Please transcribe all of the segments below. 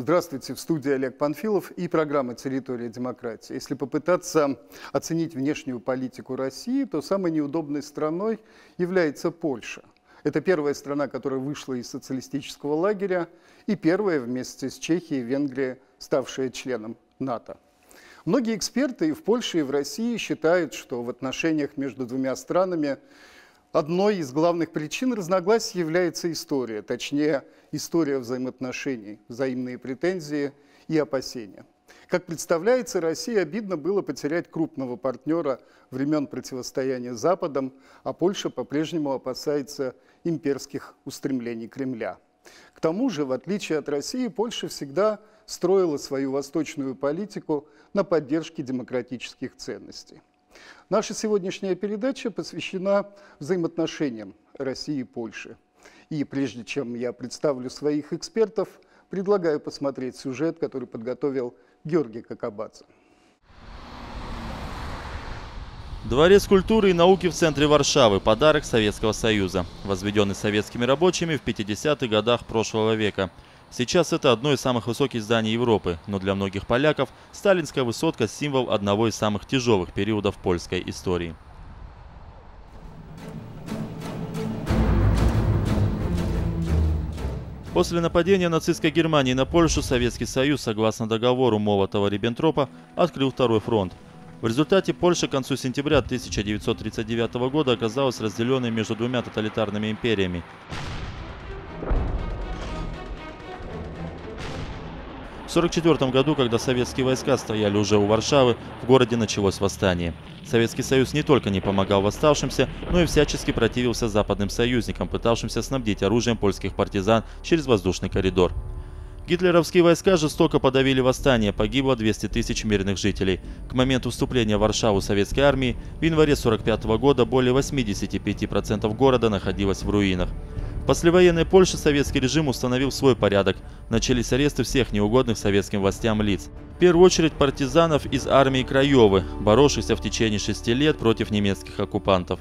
Здравствуйте, в студии Олег Панфилов и программа «Территория демократии». Если попытаться оценить внешнюю политику России, то самой неудобной страной является Польша. Это первая страна, которая вышла из социалистического лагеря, и первая вместе с Чехией и Венгрией, ставшая членом НАТО. Многие эксперты и в Польше, и в России считают, что в отношениях между двумя странами одной из главных причин разногласий является история, точнее, история взаимоотношений, взаимные претензии и опасения. Как представляется, России обидно было потерять крупного партнера времен противостояния с Западом, а Польша по-прежнему опасается имперских устремлений Кремля. К тому же, в отличие от России, Польша всегда строила свою восточную политику на поддержке демократических ценностей. Наша сегодняшняя передача посвящена взаимоотношениям России и Польши. И прежде чем я представлю своих экспертов, предлагаю посмотреть сюжет, который подготовил Георгий Какабадзе. Дворец культуры и науки в центре Варшавы – подарок Советского Союза, возведенный советскими рабочими в 50-х годах прошлого века. Сейчас это одно из самых высоких зданий Европы, но для многих поляков сталинская высотка – символ одного из самых тяжелых периодов польской истории. После нападения нацистской Германии на Польшу Советский Союз, согласно договору Молотова-Риббентропа, открыл второй фронт. В результате Польша к концу сентября 1939 года оказалась разделенной между двумя тоталитарными империями. В 1944 году, когда советские войска стояли уже у Варшавы, в городе началось восстание. Советский Союз не только не помогал восставшимся, но и всячески противился западным союзникам, пытавшимся снабдить оружием польских партизан через воздушный коридор. Гитлеровские войска жестоко подавили восстание, погибло 200 тысяч мирных жителей. К моменту вступления в Варшаву советской армии в январе 1945 года более 85% города находилось в руинах. В послевоенной Польше советский режим установил свой порядок. Начались аресты всех неугодных советским властям лиц. В первую очередь партизанов из армии Краевы, боровшихся в течение 6 лет против немецких оккупантов.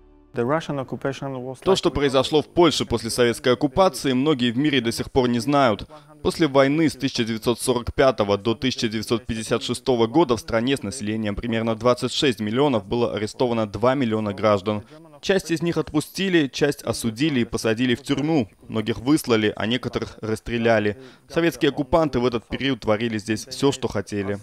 То, что произошло в Польше после советской оккупации, многие в мире до сих пор не знают. После войны с 1945 до 1956 года в стране с населением примерно 26 миллионов было арестовано 2 миллиона граждан. Часть из них отпустили, часть осудили и посадили в тюрьму. Многих выслали, а некоторых расстреляли. Советские оккупанты в этот период творили здесь все, что хотели.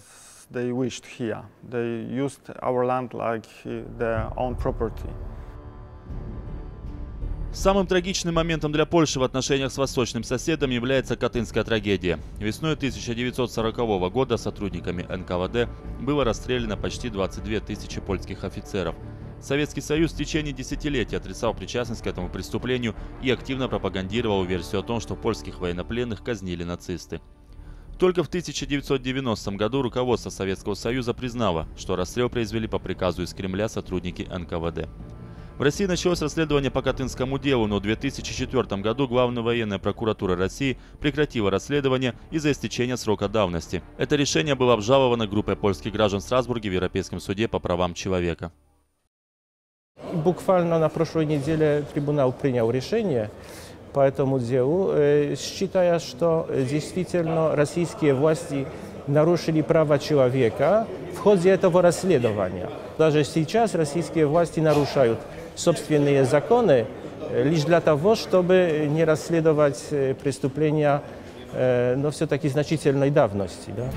Самым трагичным моментом для Польши в отношениях с восточным соседом является Катынская трагедия. Весной 1940 года сотрудниками НКВД было расстреляно почти 22 тысячи польских офицеров. Советский Союз в течение десятилетий отрицал причастность к этому преступлению и активно пропагандировал версию о том, что польских военнопленных казнили нацисты. Только в 1990 году руководство Советского Союза признало, что расстрел произвели по приказу из Кремля сотрудники НКВД. В России началось расследование по Катынскому делу, но в 2004 году Главная военная прокуратура России прекратила расследование из-за истечения срока давности. Это решение было обжаловано группой польских граждан в Страсбурге в Европейском суде по правам человека. Буквально на прошлой неделе трибунал принял решение по этому делу, считая, что действительно российские власти нарушили права человека в ходе этого расследования. Даже сейчас российские власти нарушают собственные законы лишь для того, чтобы не расследовать преступления, но все-таки значительной давности. Да?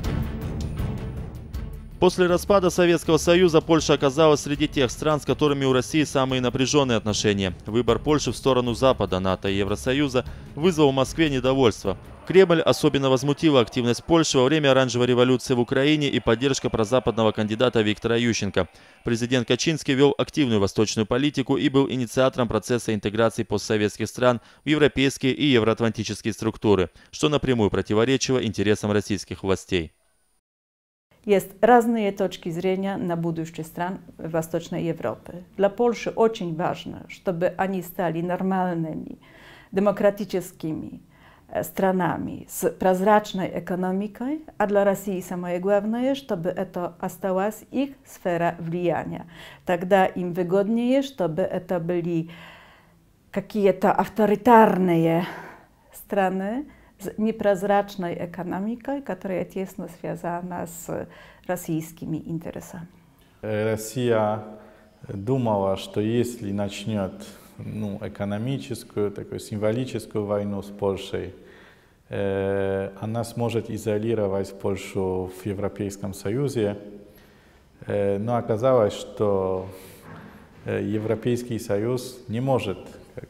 После распада Советского Союза Польша оказалась среди тех стран, с которыми у России самые напряженные отношения. Выбор Польши в сторону Запада, НАТО и Евросоюза вызвал в Москве недовольство. Кремль особенно возмутила активность Польши во время оранжевой революции в Украине и поддержка прозападного кандидата Виктора Ющенко. Президент Качинский вел активную восточную политику и был инициатором процесса интеграции постсоветских стран в европейские и евроатлантические структуры, что напрямую противоречило интересам российских властей. Есть разные точки зрения на будущее стран Восточной Европы. Для Польши очень важно, чтобы они стали нормальными, демократическими странами с прозрачной экономикой, а для России самое главное, чтобы это осталась их сфера влияния. Тогда им выгоднее, чтобы это были какие-то авторитарные страны, z nieprozracznej ekonomiką, która jest тесно związana z rosyjskimi interesami. Россия думала, что если начнет экономическую, такую символическую войну с Польшей, она сможет изолировать Польшу в Европейском Союзе. Но оказалось, что Европейский Союз не может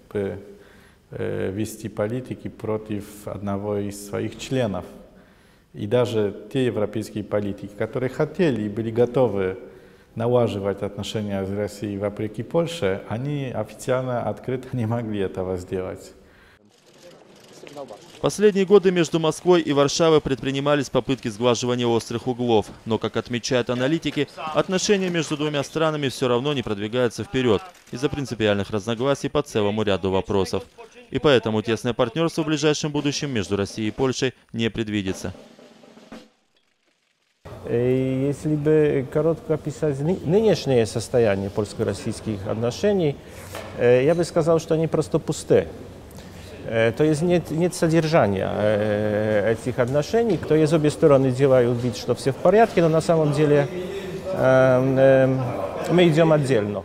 вести политики против одного из своих членов. И даже те европейские политики, которые хотели и были готовы налаживать отношения с Россией вопреки Польше, они официально, открыто не могли этого сделать. В последние годы между Москвой и Варшавой предпринимались попытки сглаживания острых углов. Но, как отмечают аналитики, отношения между двумя странами все равно не продвигаются вперед из-за принципиальных разногласий по целому ряду вопросов. И поэтому тесное партнерство в ближайшем будущем между Россией и Польшей не предвидится. Если бы коротко описать нынешнее состояние польско-российских отношений, я бы сказал, что они просто пусты. То есть нет содержания этих отношений. То есть обе стороны делают вид, что все в порядке, но на самом деле мы идем отдельно.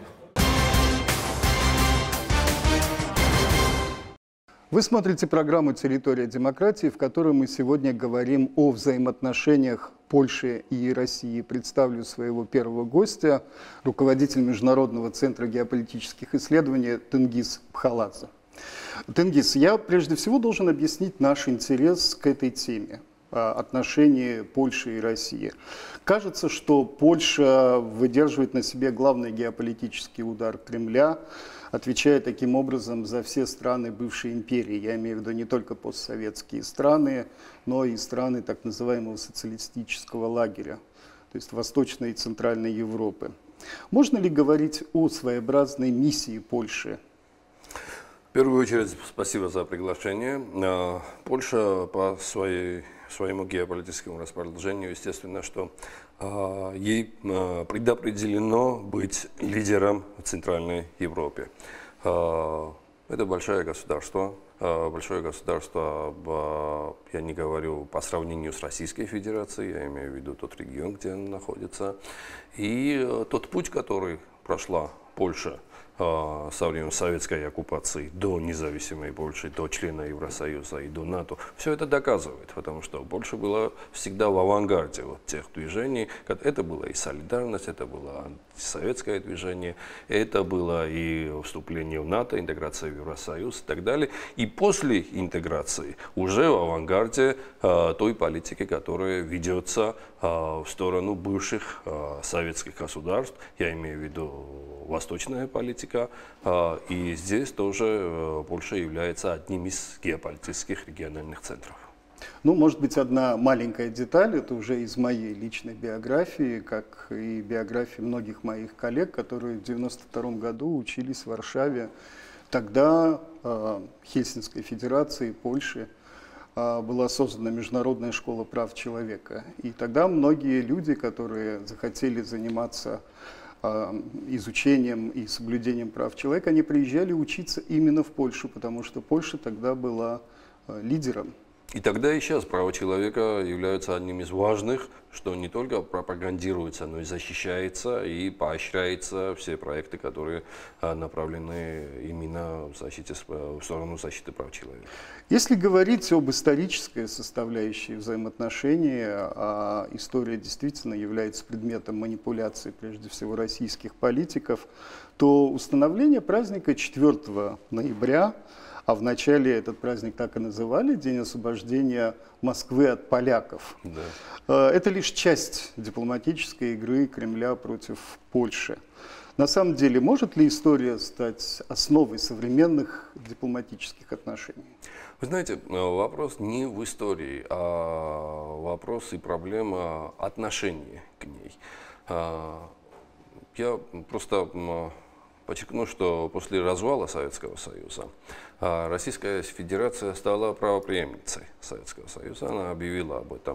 Вы смотрите программу «Территория демократии», в которой мы сегодня говорим о взаимоотношениях Польши и России. Представлю своего первого гостя, руководитель Международного центра геополитических исследований Тенгиз Пхаладзе. Тенгиз, я прежде всего должен объяснить наш интерес к этой теме, отношения Польши и России. Кажется, что Польша выдерживает на себе главный геополитический удар Кремля, отвечая таким образом за все страны бывшей империи. Я имею в виду не только постсоветские страны, но и страны так называемого социалистического лагеря, то есть Восточной и Центральной Европы. Можно ли говорить о своеобразной миссии Польши? В первую очередь, спасибо за приглашение. Польша по своему геополитическому расположению, естественно, что ей предопределено быть лидером в Центральной Европе. Это большое государство, я не говорю по сравнению с Российской Федерацией, я имею в виду тот регион, где она находится, и тот путь, который прошла Польша со времен советской оккупации до независимой Польши, до члена Евросоюза и до НАТО, все это доказывает, потому что Польша была всегда в авангарде вот тех движений. Это было и солидарность, это было антисоветское движение, это было и вступление в НАТО, интеграция в Евросоюз и так далее. И после интеграции уже в авангарде той политики, которая ведется в сторону бывших советских государств, я имею в виду восточная политика, и здесь тоже Польша является одним из геополитических региональных центров. Ну, может быть, одна маленькая деталь, это уже из моей личной биографии, как и биографии многих моих коллег, которые в 1992 году учились в Варшаве. Тогда в Хельсинской Федерации Польши была создана Международная школа прав человека. И тогда многие люди, которые захотели заниматься изучением и соблюдением прав человека, они приезжали учиться именно в Польшу, потому что Польша тогда была лидером. И тогда и сейчас права человека являются одним из важных, что не только пропагандируется, но и защищается и поощряется все проекты, которые направлены именно в сторону защиты прав человека. Если говорить об исторической составляющей взаимоотношений, а история действительно является предметом манипуляции, прежде всего, российских политиков, то установление праздника 4 ноября, а вначале этот праздник так и называли, День освобождения Москвы от поляков. Да. Это лишь часть дипломатической игры Кремля против Польши. На самом деле, может ли история стать основой современных дипломатических отношений? Вы знаете, вопрос не в истории, а вопрос и проблема отношения к ней. Я просто подчеркну, что после развала Советского Союза Российская Федерация стала правопреемницей Советского Союза, она объявила об этом.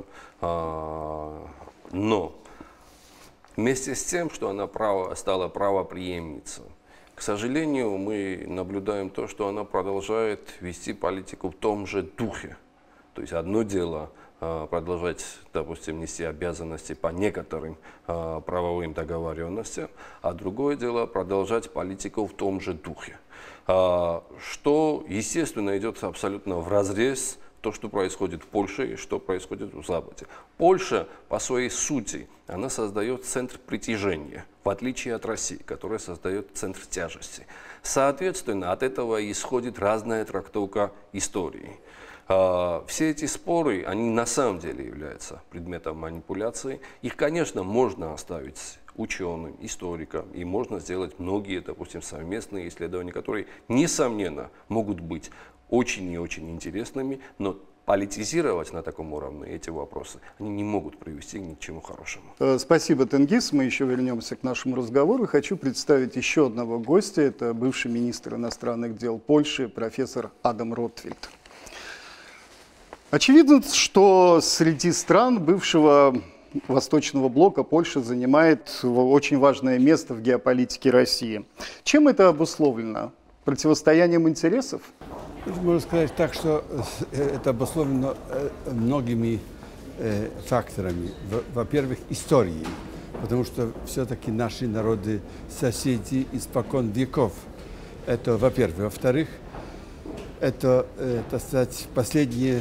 Но вместе с тем, что она стала правопреемницей, к сожалению, мы наблюдаем то, что она продолжает вести политику в том же духе. То есть одно дело продолжать, допустим, нести обязанности по некоторым правовым договоренностям, а другое дело продолжать политику в том же духе. Что, естественно, идет абсолютно вразрез то, что происходит в Польше и что происходит в Западе. Польша, по своей сути, она создает центр притяжения, в отличие от России, которая создает центр тяжести. Соответственно, от этого исходит разная трактовка истории. Все эти споры, они на самом деле являются предметом манипуляции. Их, конечно, можно оставить ученым, историкам, и можно сделать многие, допустим, совместные исследования, которые, несомненно, могут быть очень и очень интересными, но политизировать на таком уровне эти вопросы, они не могут привести ни к чему хорошему. Спасибо, Тенгиз. Мы еще вернемся к нашему разговору. Хочу представить еще одного гостя. Это бывший министр иностранных дел Польши, профессор Адам Ротвильд. Очевидно, что среди стран бывшего Восточного блока Польша занимает очень важное место в геополитике России. Чем это обусловлено? Противостоянием интересов? Можно сказать так, что это обусловлено многими факторами. Во-первых, историей, потому что все-таки наши народы соседи испокон веков. Это во-первых. Во-вторых, это, так сказать, последние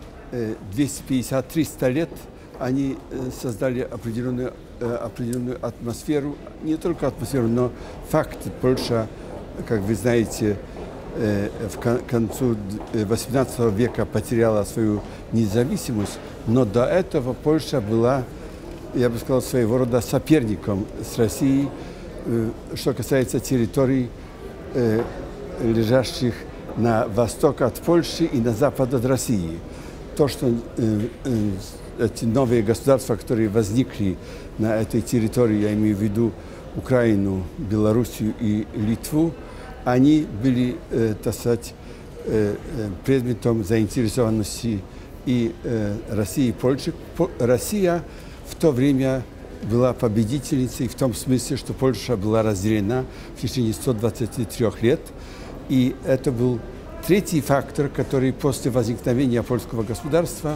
250-300 лет они создали определенную атмосферу, не только атмосферу, но факты. Польша, как вы знаете, в концу XVIII века потеряла свою независимость, но до этого Польша была, я бы сказал, своего рода соперником с Россией, что касается территорий, лежащих на восток от Польши и на запад от России. То, что эти новые государства, которые возникли на этой территории, я имею в виду Украину, Белоруссию и Литву, они были, так сказать, предметом заинтересованности и России, и Польши. Россия в то время была победительницей в том смысле, что Польша была разделена в течение 123 лет. И это был третий фактор, который после возникновения польского государства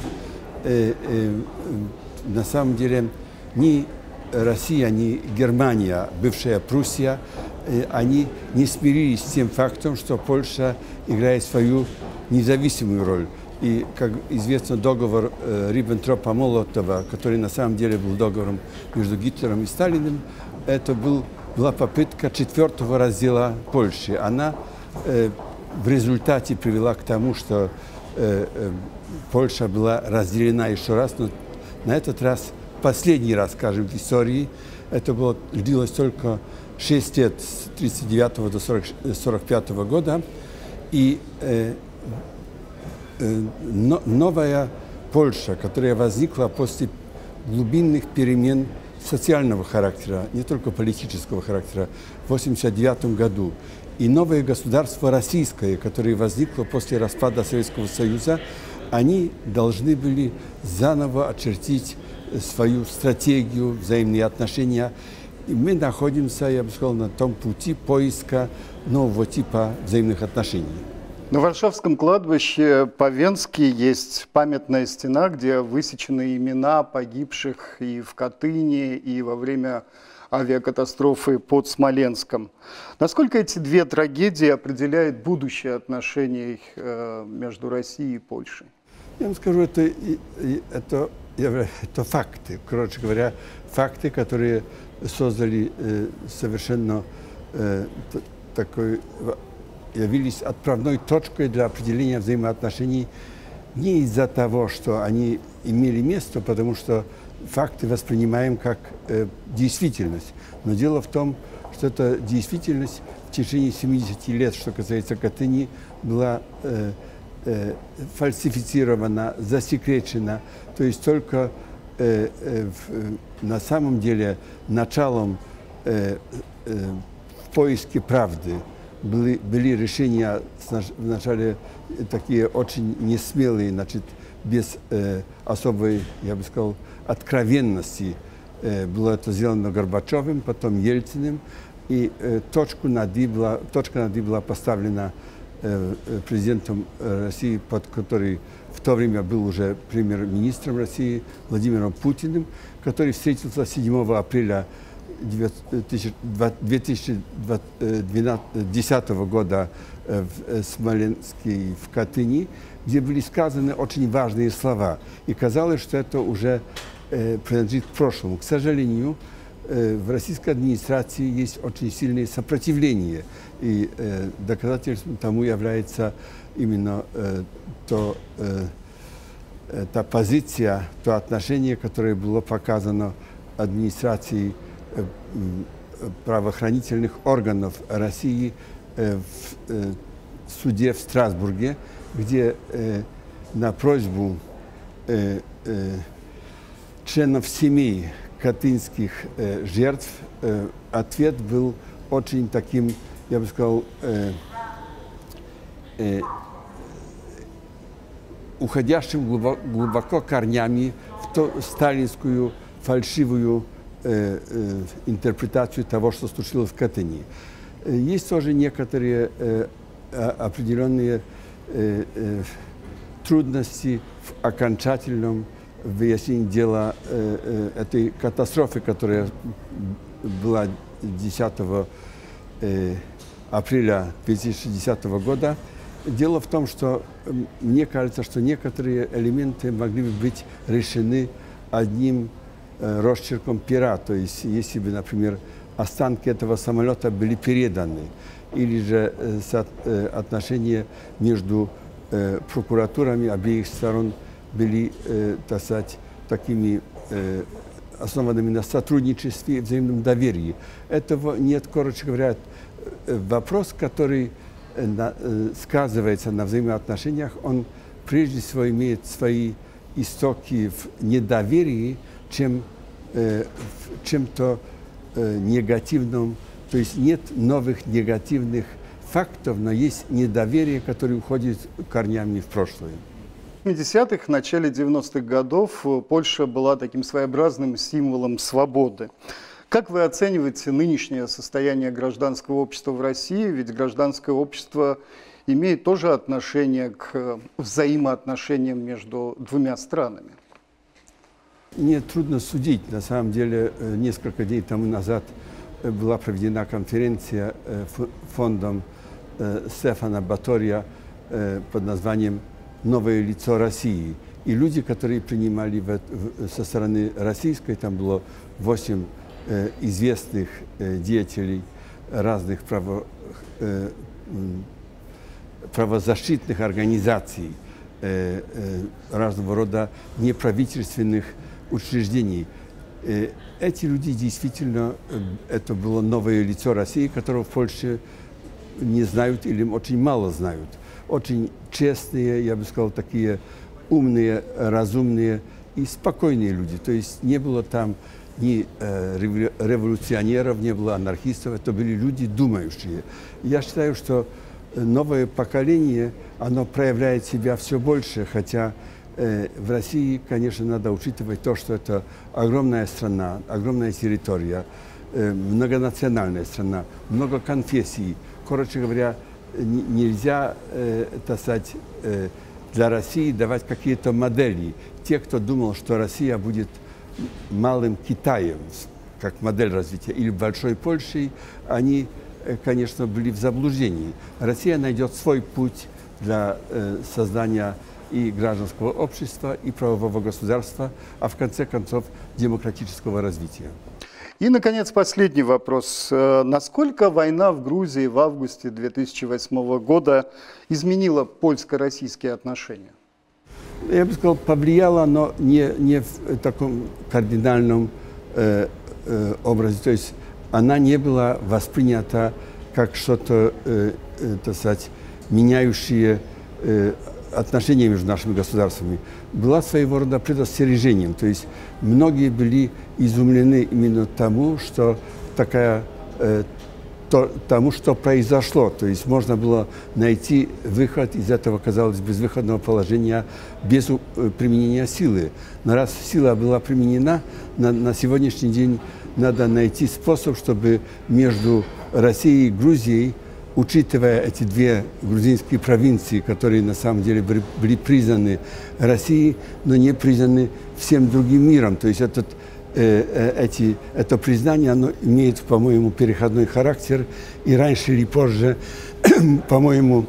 на самом деле ни Россия, ни Германия, бывшая Пруссия, они не смирились с тем фактом, что Польша играет свою независимую роль. И, как известно, договор Риббентропа-Молотова, который на самом деле был договором между Гитлером и Сталиным, это была попытка четвертого раздела Польши. Она в результате привела к тому, что Польша была разделена еще раз, но на этот раз, последний раз, скажем, в истории, это было, длилось только 6 лет, с 1939 до 1945 года, и новая Польша, которая возникла после глубинных перемен социального характера, не только политического характера, в 1989 году, и новое государство российское, которое возникло после распада Советского Союза, они должны были заново очертить свою стратегию, взаимные отношения. И мы находимся, я бы сказал, на том пути поиска нового типа взаимных отношений. На Варшавском кладбище по-венски есть памятная стена, где высечены имена погибших и в Катыни, и во время авиакатастрофы под Смоленском. Насколько эти две трагедии определяют будущее отношений между Россией и Польшей? Я вам скажу, это факты, короче говоря, факты, которые создали совершенно явились отправной точкой для определения взаимоотношений не из-за того, что они имели место, потому что факты воспринимаем как действительность. Но дело в том, что эта действительность в течение 70 лет, что касается Катыни, была фальсифицирована, засекречена. То есть только на самом деле началом в поиске правды были решения вначале такие очень несмелые, значит, без особой, я бы сказал, откровенности. Было это сделано Горбачевым, потом Ельциным, и точка над «и» была поставлена президентом России, который в то время был уже премьер-министром России, Владимиром Путиным, который встретился 7 апреля 2010 года в Смоленске и в Катыни, где были сказаны очень важные слова. И казалось, что это уже принадлежит прошлому. К сожалению, в российской администрации есть очень сильное сопротивление. И доказательством тому является именно та позиция, то отношение, которое было показано администрацией правоохранительных органов России в суде в Страсбурге, где на просьбу членов семей катынских жертв ответ был очень таким, я бы сказал, уходящим глубоко корнями в ту сталинскую фальшивую интерпретацию того, что случилось в Катыни. Есть тоже некоторые определенные трудности в окончательном выяснении дела этой катастрофы, которая была 10 апреля 2010 года. Дело в том, что мне кажется, что некоторые элементы могли бы быть решены одним росчерком пера. То есть, если бы, например, останки этого самолета были переданы, или же отношения между прокуратурами обеих сторон были, так сказать, такими основанными на сотрудничестве и взаимном доверии. Этого нет, короче говоря, вопрос, который сказывается на взаимоотношениях, он прежде всего имеет свои истоки в недоверии, чем в чем-то негативном. То есть нет новых негативных фактов, но есть недоверие, которое уходит корнями в прошлое. В 70-х, в начале 90-х годов Польша была таким своеобразным символом свободы. Как вы оцениваете нынешнее состояние гражданского общества в России? Ведь гражданское общество имеет тоже отношение к взаимоотношениям между двумя странами. Мне трудно судить. На самом деле, несколько дней тому назад была проведена конференция фондом Стефана Батория под названием «Новое лицо России». И люди, которые принимали со стороны российской, там было 8 известных деятелей разных правозащитных организаций, разного рода неправительственных учреждений. Эти люди действительно, это было новое лицо России, которого в Польше не знают или очень мало знают. Очень честные, я бы сказал, такие умные, разумные и спокойные люди. То есть не было там ни революционеров, не было анархистов, это были люди думающие. Я считаю, что новое поколение, оно проявляет себя все больше, хотя в России, конечно, надо учитывать то, что это огромная страна, огромная территория, многонациональная страна, много конфессий. Короче говоря, нельзя, так сказать, для России давать какие-то модели. Те, кто думал, что Россия будет малым Китаем, как модель развития, или большой Польшей, они, конечно, были в заблуждении. Россия найдет свой путь для создания и гражданского общества, и правового государства, а в конце концов демократического развития. И, наконец, последний вопрос. Насколько война в Грузии в августе 2008 года изменила польско-российские отношения? Я бы сказал, повлияла, но не в таком кардинальном образе. То есть она не была воспринята как что-то, так сказать, меняющее отношения между нашими государствами. Была своего рода предостережением. То есть многие были изумлены именно тому, что тому, что произошло. То есть можно было найти выход из этого, казалось, безвыходного положения без применения силы. Но раз сила была применена, на сегодняшний день надо найти способ, чтобы между Россией и Грузией учитывая эти две грузинские провинции, которые на самом деле были признаны Россией, но не признаны всем другим миром. То есть это признание, оно имеет, по-моему, переходной характер, и раньше или позже, по-моему,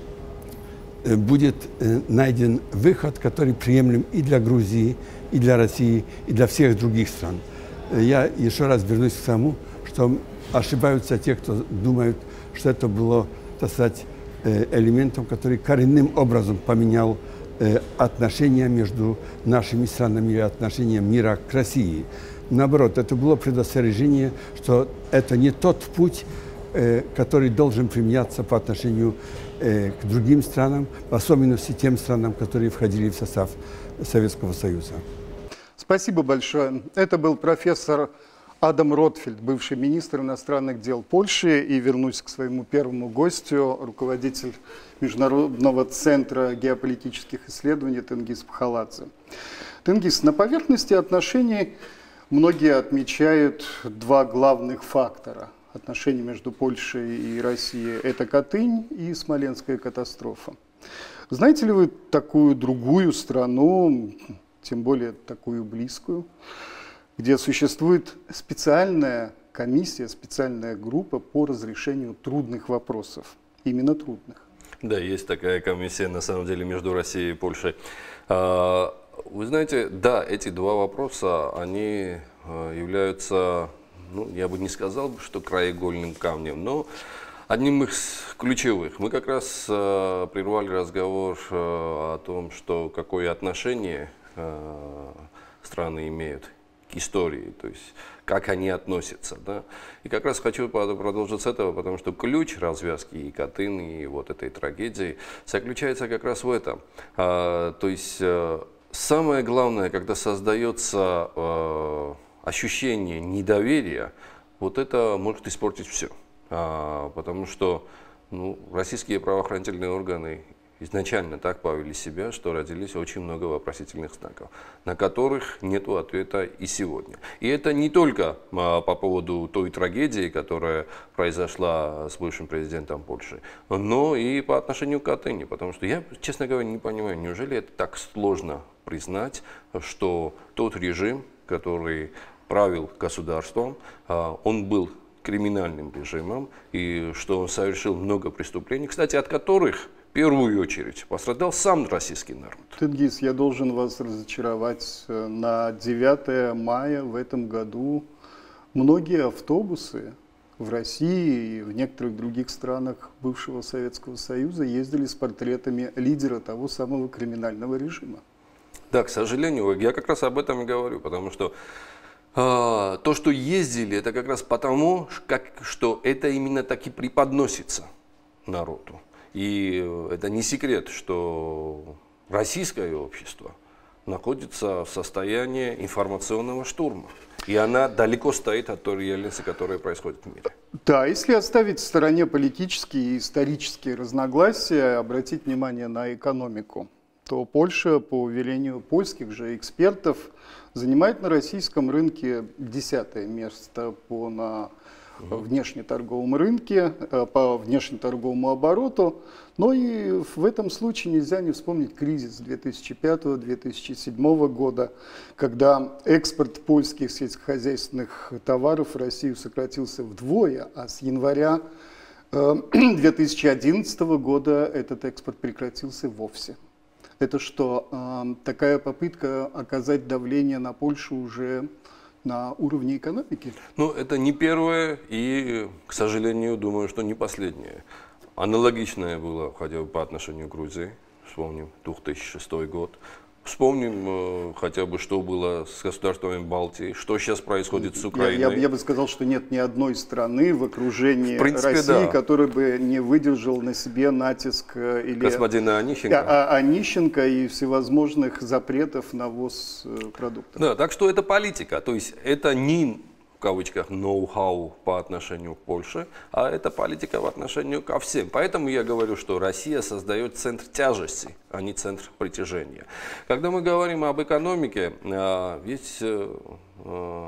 будет найден выход, который приемлем и для Грузии, и для России, и для всех других стран. Я еще раз вернусь к тому, что ошибаются те, кто думают, что это было, так сказать, элементом, который коренным образом поменял отношения между нашими странами и отношения мира к России. Наоборот, это было предостережение, что это не тот путь, который должен применяться по отношению к другим странам, в особенности тем странам, которые входили в состав Советского Союза. Спасибо большое. Это был профессор Адам Ротфельд, бывший министр иностранных дел Польши. И вернусь к своему первому гостю, руководитель Международного центра геополитических исследований Тенгиз Пхаладзе. Тенгиз, на поверхности отношений многие отмечают два главных фактора отношений между Польшей и Россией. Это Катынь и Смоленская катастрофа. Знаете ли вы такую другую страну, тем более такую близкую, где существует специальная комиссия, специальная группа по разрешению трудных вопросов, именно трудных? Да, есть такая комиссия, на самом деле, между Россией и Польшей. Вы знаете, да, эти два вопроса, они являются, ну, я бы не сказал, что краеугольным камнем, но одним из ключевых. Мы как раз прервали разговор о том, что какое отношение страны имеют к истории, то есть как они относятся. Да? И как раз хочу продолжить с этого, потому что ключ развязки и Катыни, и вот этой трагедии заключается как раз в этом. То есть самое главное, когда создается ощущение недоверия, вот это может испортить все. Потому что российские правоохранительные органы изначально так повели себя, что родились очень много вопросительных знаков, на которых нет ответа и сегодня. И это не только по поводу той трагедии, которая произошла с бывшим президентом Польши, но и по отношению к Катыни. Потому что я, честно говоря, не понимаю, неужели это так сложно признать, что тот режим, который правил государством, он был криминальным режимом, и что он совершил много преступлений, кстати, от которых в первую очередь пострадал сам российский народ. Тенгиз, я должен вас разочаровать. На 9 мая в этом году многие автобусы в России и в некоторых других странах бывшего Советского Союза ездили с портретами лидера того самого криминального режима. Да, к сожалению, я как раз об этом и говорю, потому что то, что ездили, это как раз потому, что это именно так и преподносится народу. И это не секрет, что российское общество находится в состоянии информационного штурма. И она далеко стоит от той реальности, которая происходит в мире. Да, если оставить в стороне политические и исторические разногласия, обратить внимание на экономику, то Польша, по велению польских же экспертов, занимает на российском рынке 10-е место по внешнеторговом рынке, по внешнеторговому обороту. Но и в этом случае нельзя не вспомнить кризис 2005-2007 года, когда экспорт польских сельскохозяйственных товаров в Россию сократился вдвое, а с января 2011 года этот экспорт прекратился вовсе. Это что, такая попытка оказать давление на Польшу уже на уровне экономики? Ну, это не первое и, к сожалению, думаю, что не последнее. Аналогичное было хотя бы по отношению к Грузии. Вспомним 2006 год. Вспомним хотя бы, что было с государствами Балтии, что сейчас происходит с Украиной. Я бы сказал, что нет ни одной страны в окружении России, да, которая бы не выдержал на себе натиск или господина Онищенко. Онищенко и всевозможных запретов на ввоз продуктов. Да, так что это политика. То есть это не, в кавычках, ноу-хау по отношению к Польше, а это политика в отношении ко всем. Поэтому я говорю, что Россия создает центр тяжести, а не центр притяжения. Когда мы говорим об экономике, есть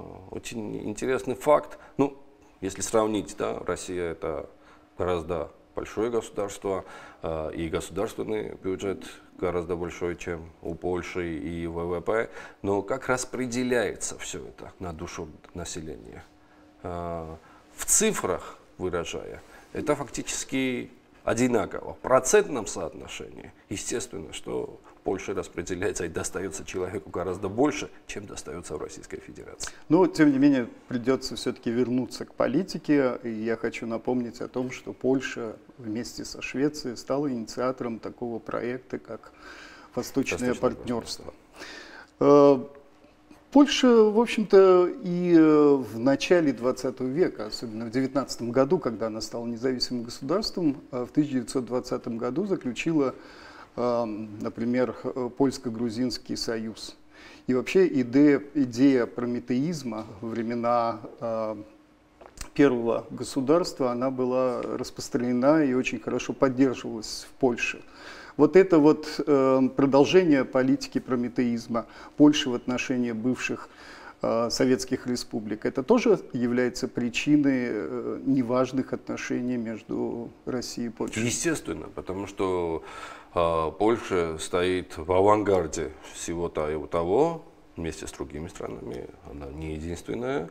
очень интересный факт. Ну, если сравнить, да, Россия это гораздо большое государство, и государственный бюджет гораздо большой, чем у Польши, и ВВП. Но как распределяется все это на душу населения? В цифрах выражая, это фактически одинаково. В процентном соотношении, естественно, что в Польше распределяется и достается человеку гораздо больше, чем достается в Российской Федерации. Но, тем не менее, придется все-таки вернуться к политике. И я хочу напомнить о том, что Польша вместе со Швецией стала инициатором такого проекта, как «Восточное партнерство». Польша, в общем-то, и в начале 20 века, особенно в 19 году, когда она стала независимым государством, в 1920 году заключила, например, Польско-Грузинский союз. И вообще идея прометеизма во времена первого государства, она была распространена и очень хорошо поддерживалась в Польше. Вот это вот продолжение политики прометеизма Польши в отношении бывших советских республик, это тоже является причиной неважных отношений между Россией и Польшей? Естественно, потому что Польша стоит в авангарде всего того, вместе с другими странами, она не единственная,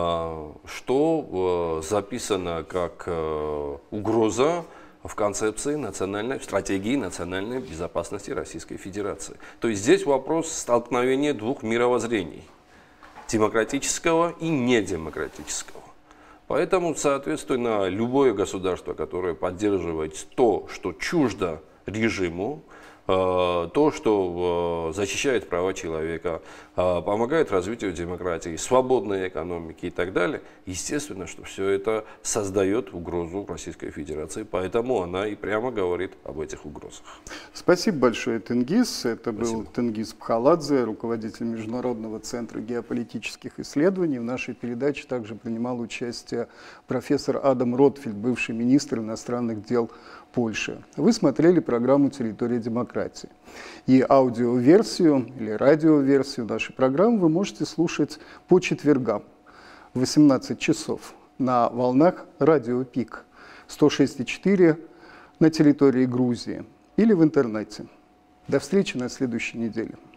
что записано как угроза в концепции в стратегии национальной безопасности Российской Федерации. То есть здесь вопрос столкновения двух мировоззрений, демократического и недемократического. Поэтому, соответственно, любое государство, которое поддерживает то, что чуждо режиму, то, что защищает права человека, помогает развитию демократии, свободной экономики и так далее, естественно, что все это создает угрозу Российской Федерации, поэтому она и прямо говорит об этих угрозах. Спасибо большое, Тенгиз. Это Спасибо. был Тенгиз Пхаладзе, руководитель Международного центра геополитических исследований. В нашей передаче также принимал участие профессор Адам Ротфельд, бывший министр иностранных дел Польши. Вы смотрели программу «Территория демократии». И аудиоверсию или радиоверсию нашей программы вы можете слушать по четвергам в 18 часов на волнах радио ПИК 106,4 на территории Грузии или в интернете. До встречи на следующей неделе.